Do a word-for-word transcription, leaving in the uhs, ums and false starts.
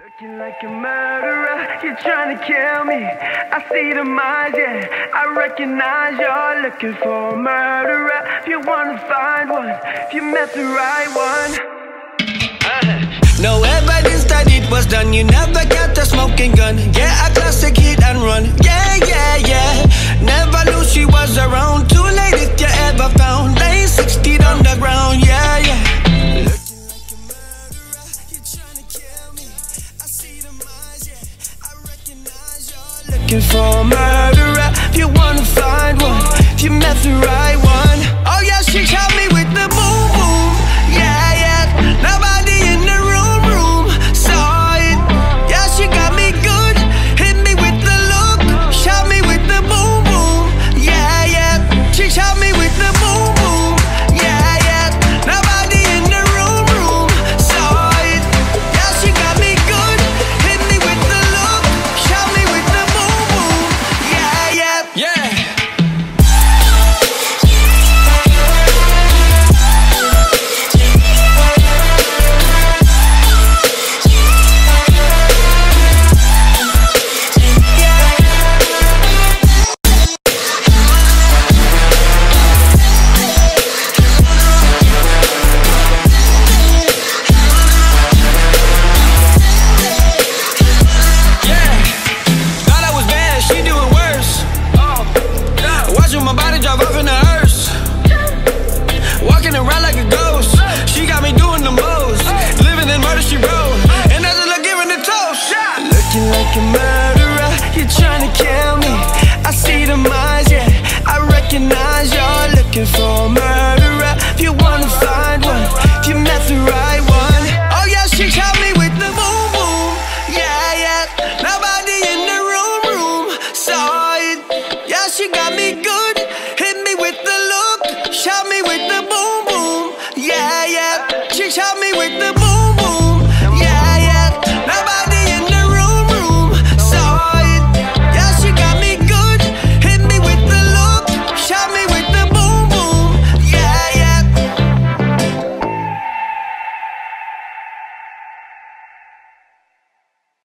Looking like a murderer, you're trying to kill me. I see the minds, yeah, I recognize you're looking for a murderer. If you wanna find one, if you met the right one. uh. No evidence that it was done, you never got a smoking gun. Yeah, a classic hit and run, yeah, yeah, yeah. Never knew she was around, too late if you ever found. Lane sixteen underground, yeah, yeah. Looking for a murderer, if you wanna find one, if you met the right one. Oh yeah, she